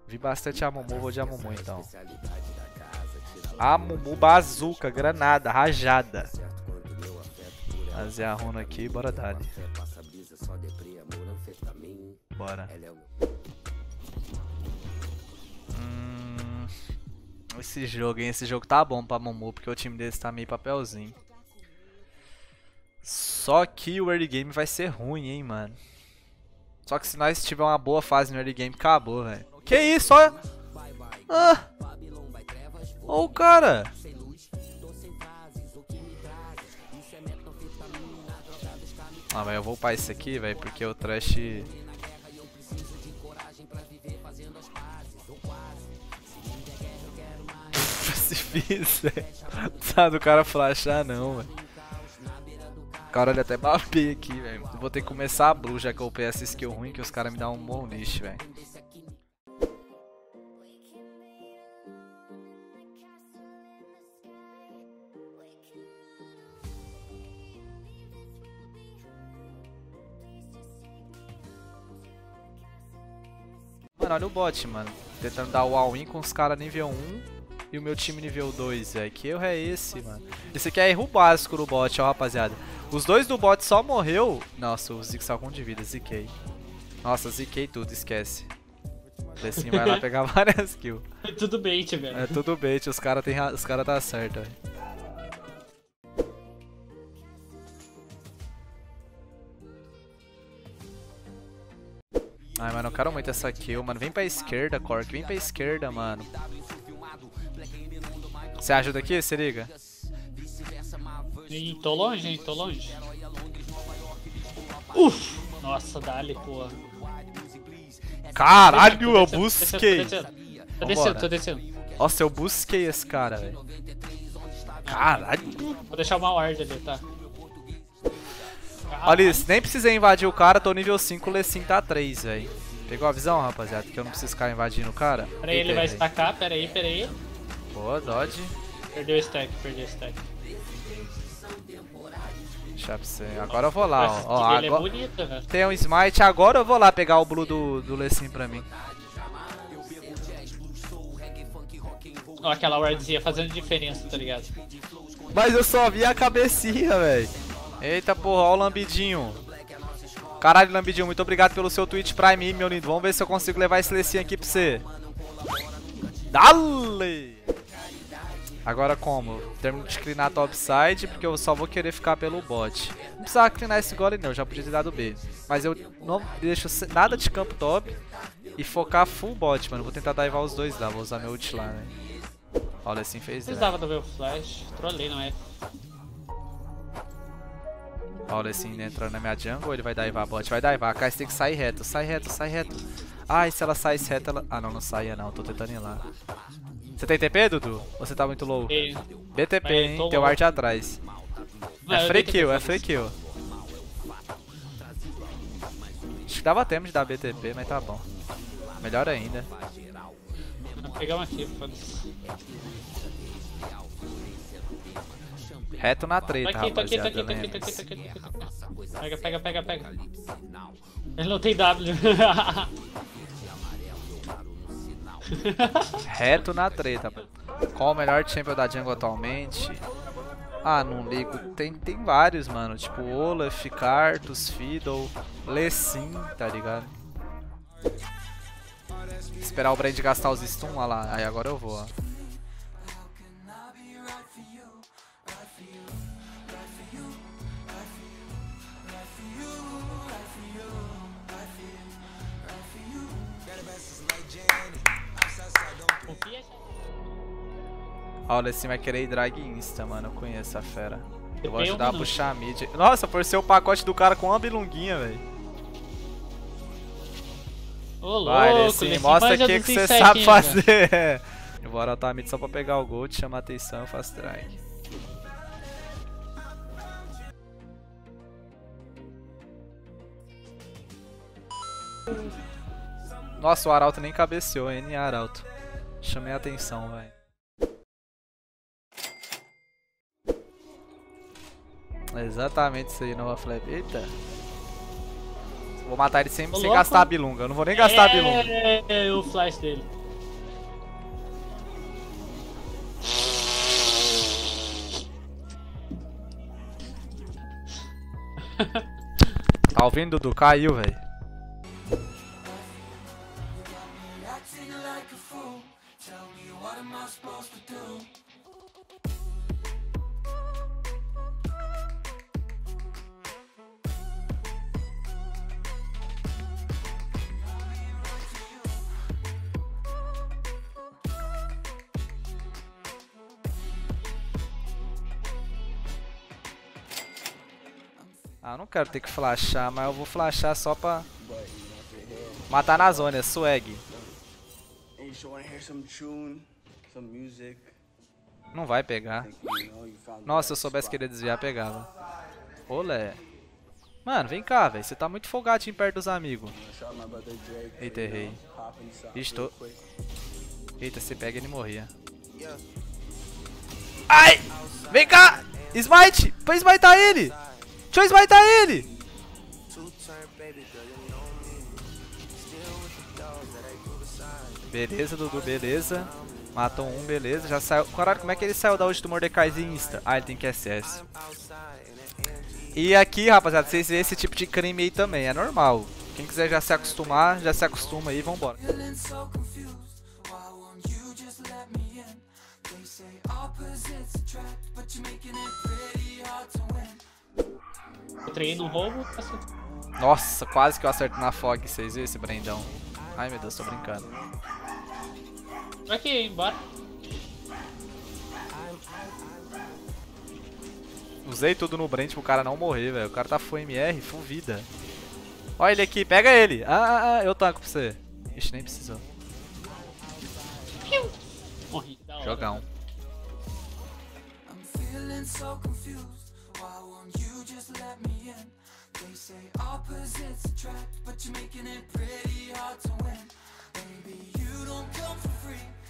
Vi bastante a Mumu, vou de Mumu então. A Mumu bazuca, granada, rajada. Fazer a runa aqui, bora dar. Bora. Esse jogo, hein? Esse jogo tá bom pra Mumu, porque o time desse tá meio papelzinho. Só que o early game vai ser ruim, hein, mano. Só que se nós tiver uma boa fase no early game, acabou, velho. Que isso, olha! Ah! Ó o cara! Ah, velho, eu vou upar isso aqui, velho, porque o Trash... Se fiz, velho. Tá do cara flashar não, velho. Caralho, até babei aqui, velho. Vou ter que começar a blue, já que eu upei essa skill ruim, que os caras me dão um bom lixo, velho. Mano, olha o bot, mano. Tentando dar o all-in com os caras nível 1 e o meu time nível 2, velho. Que erro é esse, mano? Esse aqui é erro básico do bot, ó, rapaziada. Os dois do bot só morreu. Nossa, o Zig saiu com de vida, ziquei. Nossa, ziquei tudo, esquece. Assim vai lá pegar várias kills. É tudo bait, velho. É tudo bait, os caras tá certo, velho. Ai, mano, eu quero muito essa kill, mano. Vem pra esquerda, Cork. Vem pra esquerda, mano. Você ajuda aqui? Se liga. Ih, tô longe, hein? Tô longe. Nossa, dá-lhe, porra. Caralho, eu busquei. Tô descendo. Nossa, eu busquei esse cara, velho. Caralho. Vou deixar uma ward ali, tá? Olha isso, nem precisei invadir o cara, tô nível 5, o Lecim tá 3, velho. Pegou a visão, rapaziada? Que eu não preciso ficar invadindo o cara? Pera aí, ele vai estacar, pera aí. Boa, dodge. Perdeu o stack. Deixa pra você. Agora eu vou lá, ó. Ó, Agora... é bonita, velho. Tem um smite, agora eu vou lá pegar o blue do Lecim pra mim. Ó, aquela wardzinha fazendo diferença, tá ligado? Mas eu só vi a cabecinha, velho. Eita porra, ó o lambidinho. Caralho, lambidinho, muito obrigado pelo seu Twitch Prime, meu lindo. Vamos ver se eu consigo levar esse Lecim aqui pra você. Dale! Agora como? Termino de clinar topside, porque eu só vou querer ficar pelo bot. Não precisava clinar esse gole não, já podia ter dado B. Mas eu não deixo nada de campo top e focar full bot, mano. Vou tentar divar os dois lá, vou usar meu ult lá, né? Olha, assim fez. Precisava do meu flash, trolei, não é? Olha assim, entrando na minha jungle, ele vai divar bot, vai divar. A Kais tem que sair reto, sai reto. Ai, se ela saísse reto, ela... Ah, não saía não, tô tentando ir lá. Você tem TP, Dudu? Ou você tá muito low? BTP, hein? Tem o art atrás. É free kill, é free kill. Acho que dava tempo de dar BTP, mas tá bom. Melhor ainda. Vou pegar uma aqui, foda-se. Reto na treta, rapaziada. Pega. Ele não tem W. Reto na treta. Qual o melhor champion da jungle atualmente? Ah, não ligo. Tem vários, mano. Tipo Olaf, Karthus, Fiddle, Lecim, tá ligado? Esperar o Brand gastar os stun, olha lá. Aí agora eu vou, ó. Ó, o Lecim vai querer ir drag insta, mano. Eu conheço a fera. Eu vou ajudar a puxar a mid. Nossa, forcei o pacote do cara com uma bilunguinha, velho. Ô, vai, louco, Lecim, mostra o que você sabe fazer. Eu vou arotar a mid só pra pegar o gold, chamar atenção e faço drag. Nossa, o Arauto nem cabeceou, N Arauto. Chamei a atenção, velho. Exatamente isso aí, Nova Flap. Eita. Vou matar ele sem gastar a bilunga. Eu não vou nem gastar a bilunga. É o flash dele. Tá ouvindo, Dudu? Caiu, velho. Ah, eu não quero ter que flashar, mas eu vou flashar só pra matar na zona, é swag. Não vai pegar. Nossa, se eu soubesse que ele ia desviar, pegava. Olé. Mano, vem cá, velho. Você tá muito folgadinho perto dos amigos. Eita, errei. Ixi, tô... Eita, você pega ele morria. Ai! Vem cá! Smite! Foi smitar ele! Deixa eu smitar ele! Beleza, Dudu, beleza. Matou um, beleza. Já saiu. Caralho, como é que ele saiu da ult do Mordekaiser Insta? Ah, ele tem QSS. E aqui, rapaziada, vocês veem esse tipo de crime aí também. É normal. Quem quiser já se acostumar, já se acostuma aí e vambora. Eu treinei no roubo. Nossa, quase que eu acerto na Fog. Vocês viram esse Brendão? Ai meu Deus, tô brincando. Aqui, bora. Usei tudo no Brent pro cara não morrer, velho. O cara tá full MR, full vida. Olha ele aqui, pega ele. Eu tanco pra você. Ixi, nem precisou. Morri, da hora. Jogão. They say opposites attract, but you're making it pretty hard to win. Baby, you don't come for free.